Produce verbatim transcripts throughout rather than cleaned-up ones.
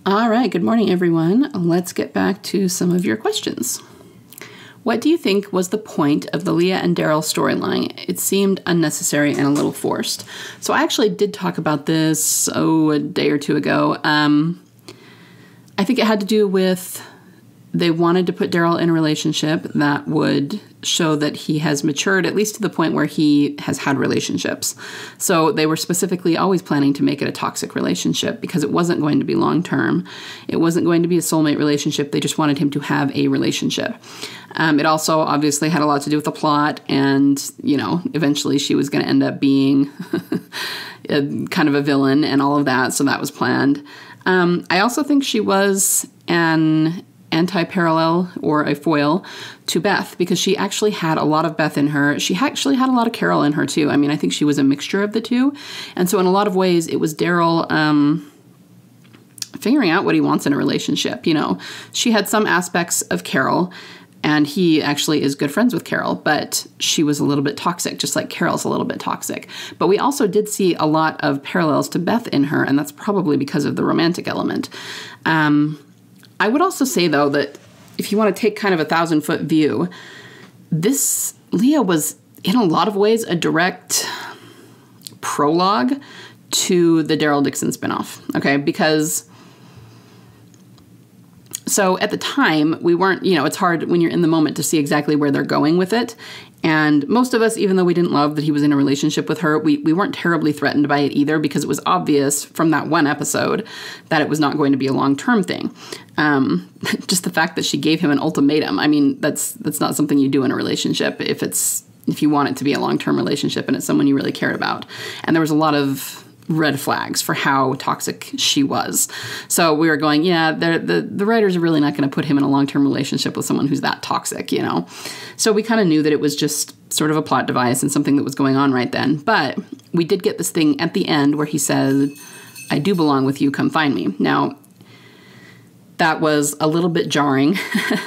All right, good morning, everyone. Let's get back to some of your questions. What do you think was the point of the Leah and Daryl storyline? It seemed unnecessary and a little forced. So I actually did talk about this, oh, a day or two ago. Um, I think it had to do with they wanted to put Daryl in a relationship that would show that he has matured, at least to the point where he has had relationships. So they were specifically always planning to make it a toxic relationship because it wasn't going to be long-term. It wasn't going to be a soulmate relationship. They just wanted him to have a relationship. Um, it also obviously had a lot to do with the plot, and, you know, eventually she was going to end up being a, kind of a villain and all of that, so that was planned. Um, I also think she was an anti-parallel or a foil to Beth because she actually had a lot of Beth in her. She actually had a lot of Carol in her too. I mean, I think she was a mixture of the two. And so in a lot of ways, it was Daryl um, figuring out what he wants in a relationship. You know, she had some aspects of Carol, and he actually is good friends with Carol, but she was a little bit toxic, just like Carol's a little bit toxic. But we also did see a lot of parallels to Beth in her, and that's probably because of the romantic element. Um, I would also say, though, that if you want to take kind of a thousand-foot view, this Leah was, in a lot of ways, a direct prologue to the Daryl Dixon spinoff, okay? Because, so at the time, we weren't, you know, it's hard when you're in the moment to see exactly where they're going with it. And most of us, even though we didn't love that he was in a relationship with her, we, we weren't terribly threatened by it either because it was obvious from that one episode that it was not going to be a long-term thing. Um, just the fact that she gave him an ultimatum. I mean, that's that's not something you do in a relationship if it's if you want it to be a long-term relationship and it's someone you really cared about. And there was a lot of red flags for how toxic she was. So we were going, yeah, the the writers are really not going to put him in a long-term relationship with someone who's that toxic, you know. So we kind of knew that it was just sort of a plot device and something that was going on right then. But we did get this thing at the end where he said, I do belong with you, come find me. Now, that was a little bit jarring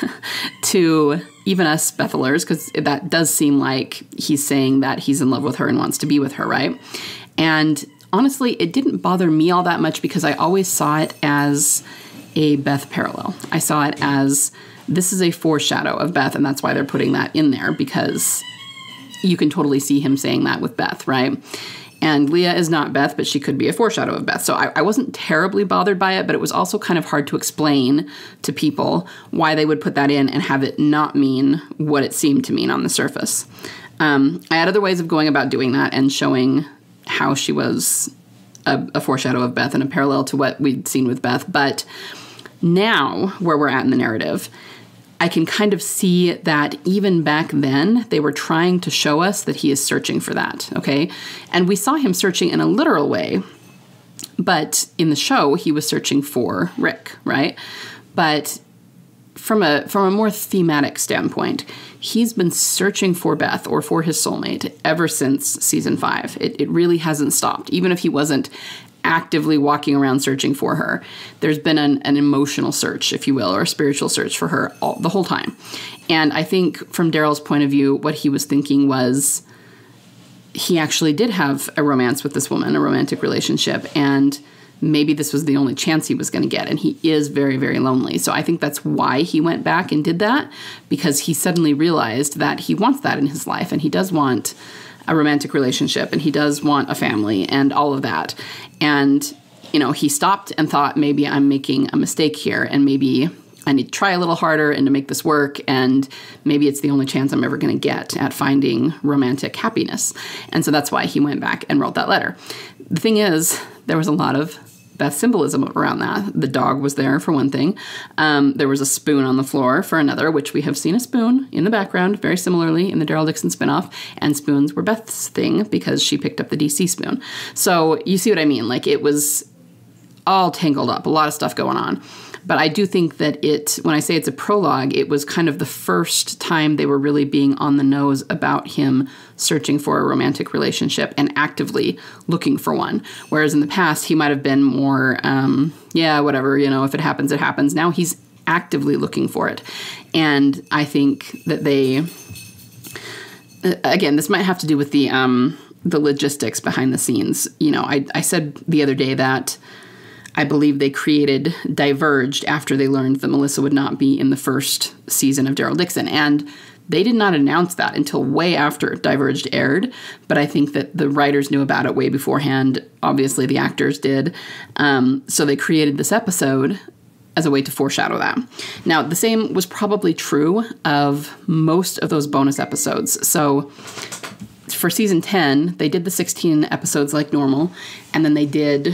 to even us Bethylers, because that does seem like he's saying that he's in love with her and wants to be with her, right? And honestly, it didn't bother me all that much because I always saw it as a Beth parallel. I saw it as this is a foreshadow of Beth, and that's why they're putting that in there, because you can totally see him saying that with Beth, right? And Leah is not Beth, but she could be a foreshadow of Beth. So I, I wasn't terribly bothered by it, but it was also kind of hard to explain to people why they would put that in and have it not mean what it seemed to mean on the surface. Um, I had other ways of going about doing that and showing how she was a, a foreshadow of Beth and a parallel to what we'd seen with Beth. But now, where we're at in the narrative, I can kind of see that even back then, they were trying to show us that he is searching for that, okay? And we saw him searching in a literal way, but in the show, he was searching for Rick, right? But from a from a more thematic standpoint, he's been searching for Beth or for his soulmate ever since season five. It, it really hasn't stopped, even if he wasn't actively walking around searching for her. There's been an, an emotional search, if you will, or a spiritual search for her all, the whole time. And I think from Daryl's point of view, what he was thinking was he actually did have a romance with this woman, a romantic relationship, and maybe this was the only chance he was going to get, and he is very, very lonely. So I think that's why he went back and did that, because he suddenly realized that he wants that in his life, and he does want a romantic relationship, and he does want a family and all of that. And, you know, he stopped and thought, maybe I'm making a mistake here, and maybe I need to try a little harder and to make this work, and maybe it's the only chance I'm ever going to get at finding romantic happiness. And so that's why he went back and wrote that letter. The thing is, there was a lot of Beth symbolism around that. The dog was there, for one thing. Um, there was a spoon on the floor, for another, which we have seen a spoon in the background, very similarly in the Daryl Dixon spinoff, and spoons were Beth's thing because she picked up the D C spoon. So you see what I mean? Like, it was all tangled up, a lot of stuff going on. But I do think that it, when I say it's a prologue, it was kind of the first time they were really being on the nose about him searching for a romantic relationship and actively looking for one. Whereas in the past, he might have been more, um, yeah, whatever, you know, if it happens, it happens. Now he's actively looking for it. And I think that they, again, this might have to do with the, um, the logistics behind the scenes. You know, I, I said the other day that I believe they created Diverged after they learned that Melissa would not be in the first season of Daryl Dixon. And they did not announce that until way after Diverged aired, but I think that the writers knew about it way beforehand. Obviously, the actors did. Um, so they created this episode as a way to foreshadow that. Now, the same was probably true of most of those bonus episodes. So for season ten, they did the sixteen episodes like normal, and then they did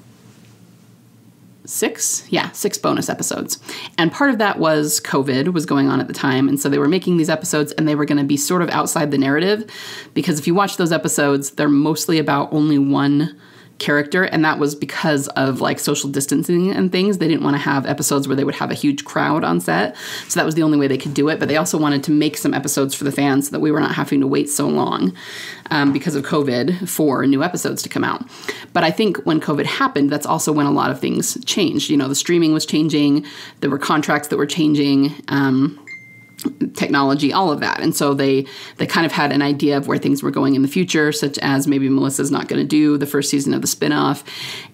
six, yeah, six bonus episodes. And part of that was COVID was going on at the time, and so they were making these episodes, and they were going to be sort of outside the narrative, because if you watch those episodes, they're mostly about only one character, and that was because of like social distancing and things. They didn't want to have episodes where they would have a huge crowd on set, so that was the only way they could do it. But they also wanted to make some episodes for the fans so that we were not having to wait so long um, because of COVID for new episodes to come out. But I think when COVID happened, that's also when a lot of things changed. You know, the streaming was changing, there were contracts that were changing, um, technology, all of that. And so they they kind of had an idea of where things were going in the future, such as maybe Melissa's not going to do the first season of the spinoff.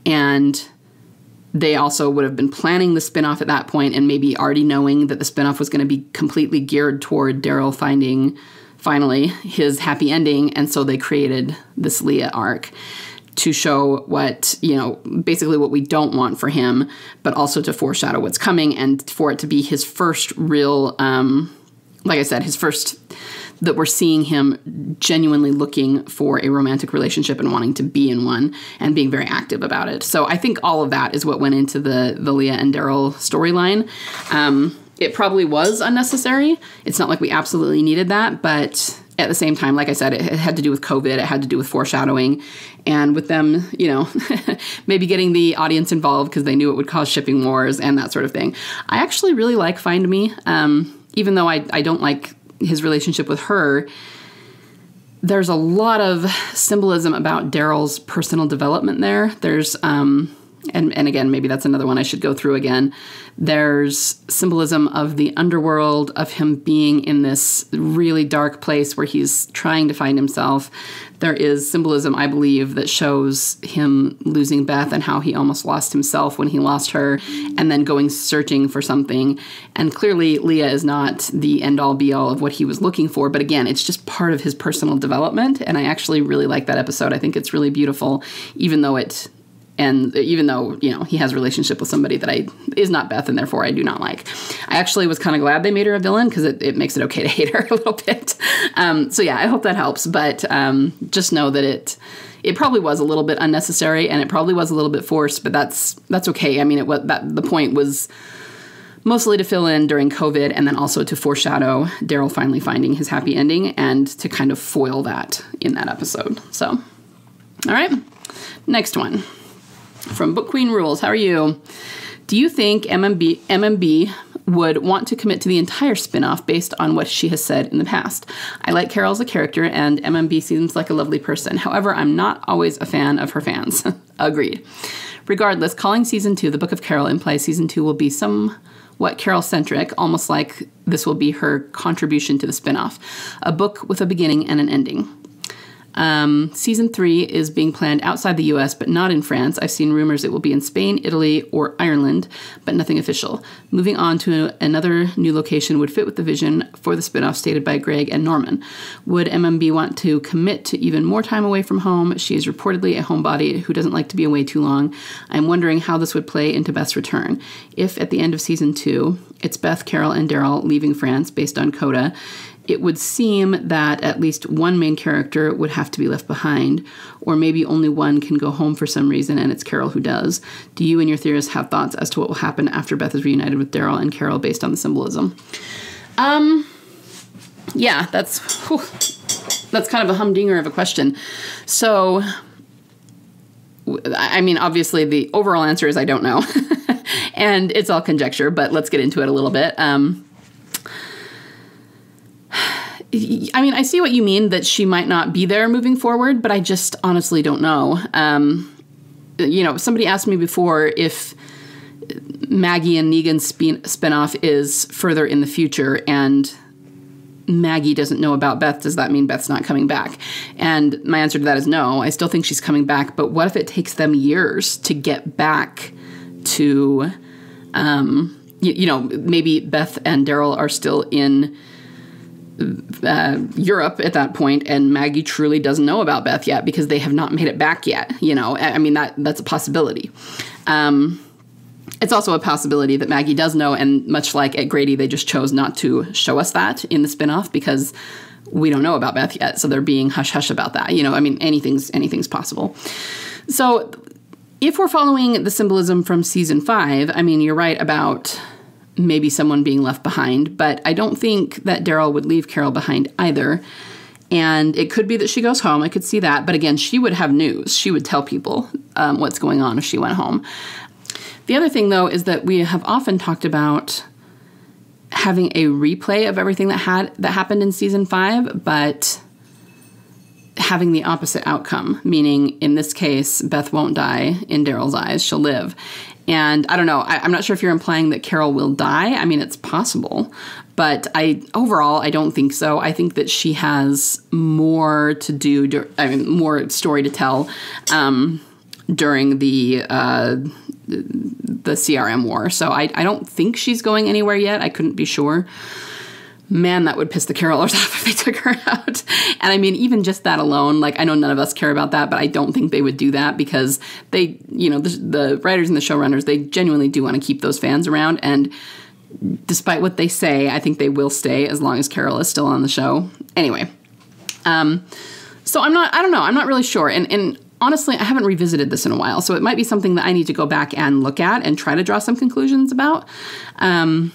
And they also would have been planning the spinoff at that point, and maybe already knowing that the spinoff was going to be completely geared toward Daryl finding finally his happy ending. And so they created this Leah arc to show what, you know, basically what we don't want for him, but also to foreshadow what's coming, and for it to be his first real, um, like I said, his first, that we're seeing him genuinely looking for a romantic relationship and wanting to be in one and being very active about it. So I think all of that is what went into the, the Leah and Daryl storyline. Um, it probably was unnecessary. It's not like we absolutely needed that, but at the same time, like I said, it had to do with COVID. It had to do with foreshadowing, and with them, you know, maybe getting the audience involved because they knew it would cause shipping wars and that sort of thing. I actually really like Find Me. Um, even though I, I don't like his relationship with her, there's a lot of symbolism about Daryl's personal development there. There's, um, and, and again, maybe that's another one I should go through again. There's symbolism of the underworld, of him being in this really dark place where he's trying to find himself. There is symbolism, I believe, that shows him losing Beth and how he almost lost himself when he lost her, and then going searching for something. And clearly, Leah is not the end-all, be-all of what he was looking for. But again, it's just part of his personal development. And I actually really like that episode. I think it's really beautiful, even though it... And even though, you know, he has a relationship with somebody that I is not Beth, and therefore I do not like. I actually was kind of glad they made her a villain, because it, it makes it okay to hate her a little bit. Um, so yeah, I hope that helps. But um, just know that it it probably was a little bit unnecessary, and it probably was a little bit forced. But that's that's okay. I mean, it was that the point was mostly to fill in during COVID, and then also to foreshadow Daryl finally finding his happy ending, and to kind of foil that in that episode. So, all right, next one. From Book Queen Rules, how are you? Do you think M M B, M M B would want to commit to the entire spinoff based on what she has said in the past? I like Carol as a character, and M M B seems like a lovely person. However, I'm not always a fan of her fans. Agreed. Regardless, calling season two The Book of Carol implies season two will be somewhat Carol-centric, almost like this will be her contribution to the spinoff. A book with a beginning and an ending. Um, season three is being planned outside the U S, but not in France. I've seen rumors it will be in Spain, Italy, or Ireland, but nothing official. Moving on to another new location would fit with the vision for the spinoff stated by Greg and Norman. Would M M B want to commit to even more time away from home? She is reportedly a homebody who doesn't like to be away too long. I'm wondering how this would play into Beth's return. If at the end of season two, it's Beth, Carol, and Daryl leaving France based on Coda, it would seem that at least one main character would have to be left behind, or maybe only one can go home for some reason, and it's Carol who does. Do you and your theorists have thoughts as to what will happen after Beth is reunited with Daryl and Carol based on the symbolism? Um, yeah, that's whew, that's kind of a humdinger of a question. So, I mean, obviously the overall answer is I don't know, and it's all conjecture, but let's get into it a little bit. Um, I mean, I see what you mean, that she might not be there moving forward, but I just honestly don't know. Um, you know, somebody asked me before if Maggie and Negan's spin- spinoff is further in the future, and Maggie doesn't know about Beth. Does that mean Beth's not coming back? And my answer to that is no. I still think she's coming back, but what if it takes them years to get back to, um, you, you know, maybe Beth and Daryl are still in uh, Europe at that point, and Maggie truly doesn't know about Beth yet because they have not made it back yet. You know, I mean, that that's a possibility. Um, it's also a possibility that Maggie does know, and much like at Grady, they just chose not to show us that in the spinoff because we don't know about Beth yet, so they're being hush-hush about that. You know, I mean, anything's anything's possible. So if we're following the symbolism from season five, I mean, you're right about maybe someone being left behind, but I don't think that Daryl would leave Carol behind either. And it could be that she goes home. I could see that. But again, she would have news. She would tell people um, what's going on if she went home. The other thing, though, is that we have often talked about having a replay of everything that had that happened in season five, but having the opposite outcome, meaning in this case, Beth won't die in Daryl's eyes. She'll live. And I don't know, I, I'm not sure if you're implying that Carol will die. I mean, it's possible, but I overall, I don't think so. I think that she has more to do, I mean, more story to tell um, during the uh, the C R M war. So I, I don't think she's going anywhere yet. I couldn't be sure. Man, that would piss the Carolers off if they took her out. And I mean, even just that alone, like, I know none of us care about that, but I don't think they would do that because they, you know, the, the writers and the showrunners, they genuinely do want to keep those fans around. And despite what they say, I think they will stay as long as Carol is still on the show. Anyway, um, so I'm not, I don't know, I'm not really sure. And, and honestly, I haven't revisited this in a while, so it might be something that I need to go back and look at and try to draw some conclusions about. Um,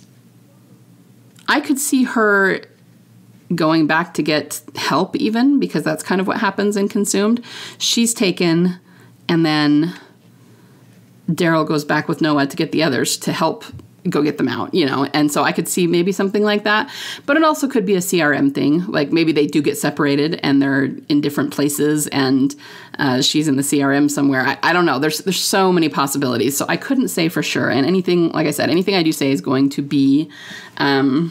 I could see her going back to get help even, because that's kind of what happens in Consumed. She's taken, and then Daryl goes back with Noah to get the others to help go get them out, you know? And so I could see maybe something like that. But it also could be a C R M thing. Like maybe they do get separated and they're in different places and uh, she's in the C R M somewhere. I, I don't know. There's there's so many possibilities. So I couldn't say for sure. And anything, like I said, anything I do say is going to be um,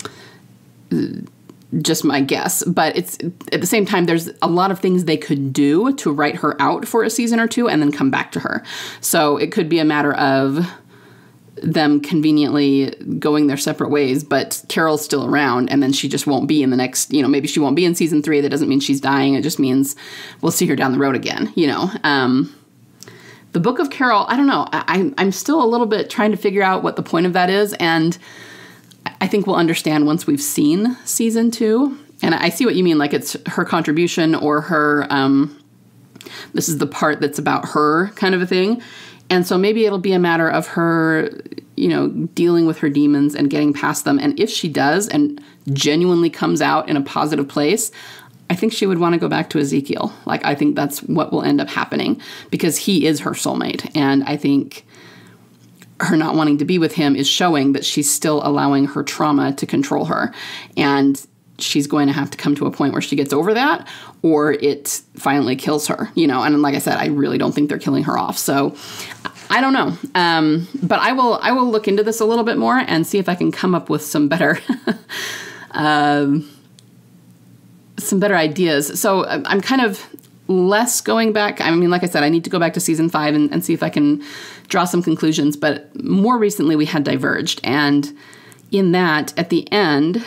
just my guess. But it's at the same time, there's a lot of things they could do to write her out for a season or two and then come back to her. So it could be a matter of them conveniently going their separate ways, but Carol's still around, and then she just won't be in the next, you know, maybe she won't be in season three. That doesn't mean she's dying. It just means we'll see her down the road again, you know. Um, the Book of Carol, I don't know. I, I'm still a little bit trying to figure out what the point of that is, and I think we'll understand once we've seen season two. And I see what you mean, like it's her contribution or her, um, this is the part that's about her kind of a thing. And so maybe it'll be a matter of her, you know, dealing with her demons and getting past them. And if she does and genuinely comes out in a positive place, I think she would want to go back to Ezekiel. Like, I think that's what will end up happening because he is her soulmate. And I think her not wanting to be with him is showing that she's still allowing her trauma to control her. And she's going to have to come to a point where she gets over that or it finally kills her, you know. And like I said, I really don't think they're killing her off. So I don't know. Um, but I will, I will look into this a little bit more and see if I can come up with some better, um, some better ideas. So I'm kind of less going back. I mean, like I said, I need to go back to season five and, and see if I can draw some conclusions. But more recently we had Diverged. And in that, at the end,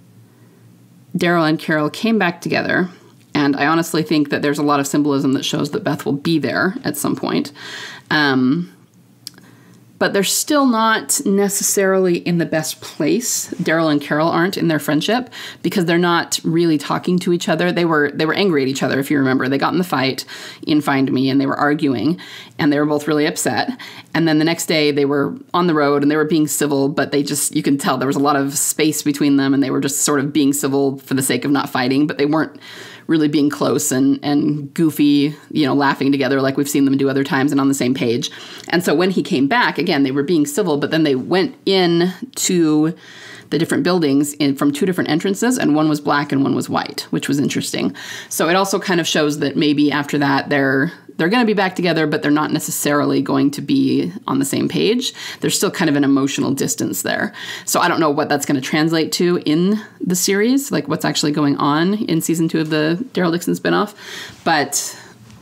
Daryl and Carol came back together, and I honestly think that there's a lot of symbolism that shows that Beth will be there at some point. Um, but they're still not necessarily in the best place. Daryl and Carol aren't in their friendship because they're not really talking to each other. They were they were angry at each other, if you remember. They got in the fight in Find Me, and they were arguing, and they were both really upset. And then the next day they were on the road and they were being civil, but they just, you can tell there was a lot of space between them and they were just sort of being civil for the sake of not fighting, but they weren't really being close and, and goofy, you know, laughing together like we've seen them do other times and on the same page. And so when he came back, again, they were being civil, but then they went in to the different buildings in, from two different entrances, and one was black and one was white, which was interesting. So it also kind of shows that maybe after that they're they're going to be back together, but they're not necessarily going to be on the same page. There's still kind of an emotional distance there. So I don't know what that's going to translate to in the series, like what's actually going on in season two of the Daryl Dixon spinoff. But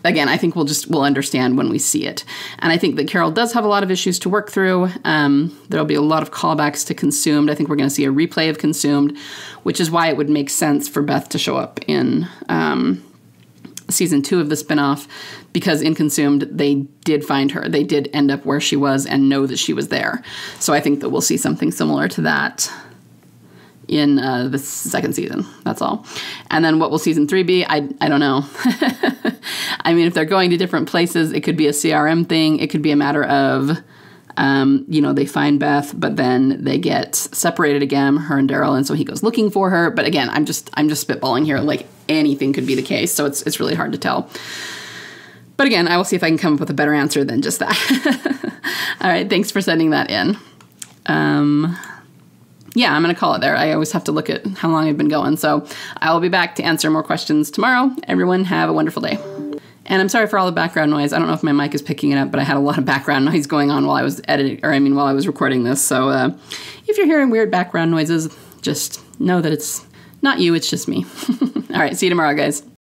again, I think we'll just, we'll understand when we see it. And I think that Carol does have a lot of issues to work through. Um, there'll be a lot of callbacks to Consumed. I think we're going to see a replay of Consumed, which is why it would make sense for Beth to show up in um, season two of the spinoff, because in Consumed, they did find her. They did end up where she was and know that she was there. So I think that we'll see something similar to that in uh, the second season. That's all. And then what will season three be? I, I don't know. I mean, if they're going to different places, it could be a C R M thing. It could be a matter of, um, you know, they find Beth, but then they get separated again, her and Daryl, and so he goes looking for her. But again, I'm just I'm just spitballing here. Like, anything could be the case, so it's it's really hard to tell. But again, I will see if I can come up with a better answer than just that. All right, thanks for sending that in. Um... Yeah, I'm going to call it there. I always have to look at how long I've been going. So I will be back to answer more questions tomorrow. Everyone have a wonderful day. And I'm sorry for all the background noise. I don't know if my mic is picking it up, but I had a lot of background noise going on while I was editing, or I mean, while I was recording this. So uh, if you're hearing weird background noises, just know that it's not you, it's just me. All right, see you tomorrow, guys.